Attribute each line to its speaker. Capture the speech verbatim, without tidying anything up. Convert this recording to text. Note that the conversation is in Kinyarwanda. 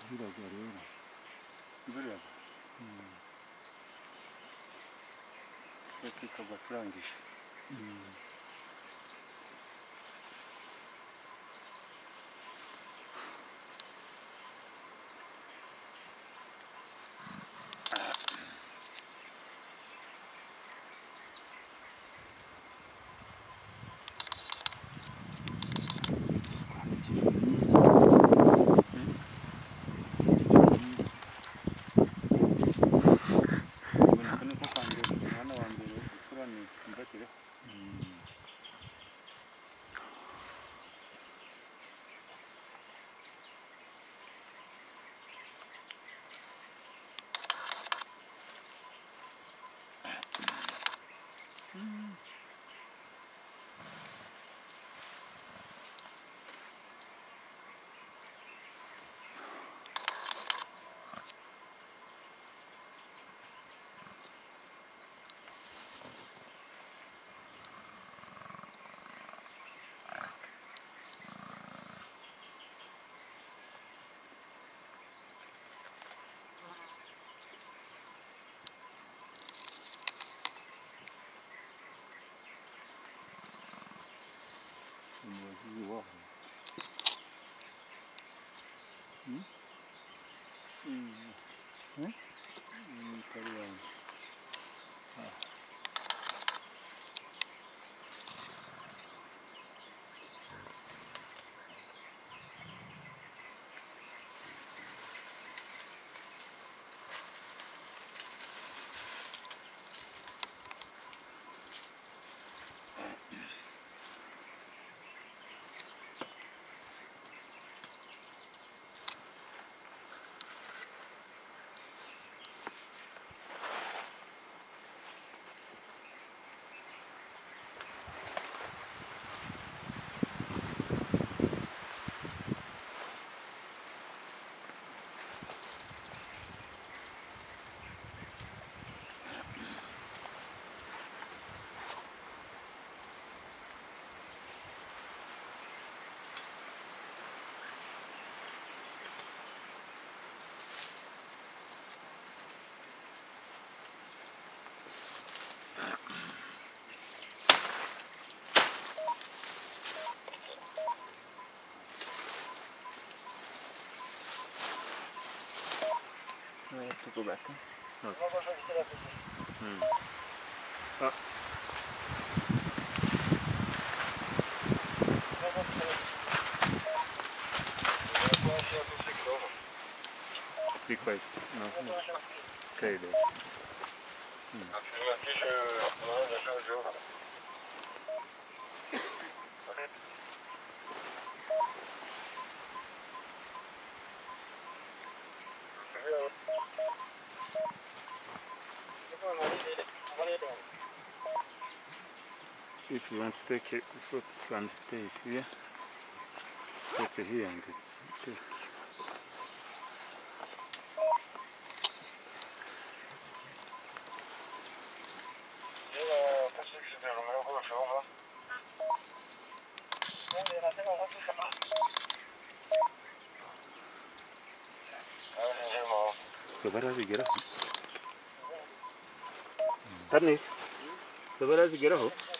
Speaker 1: Biraga rero.
Speaker 2: Biraga. Yakika baturangije.
Speaker 1: Wow. Hmm?
Speaker 2: Hmm.
Speaker 1: Hmm?
Speaker 2: Hmm, kariyan.
Speaker 1: Ah.
Speaker 2: I have to go back. Huh?
Speaker 1: Okay.
Speaker 2: Hmm. Ah. Be quiet. No. Okay, then. Hmm. If you want to take it, it's what you can stay here. Take it here and take. The better get up. That is the better get up.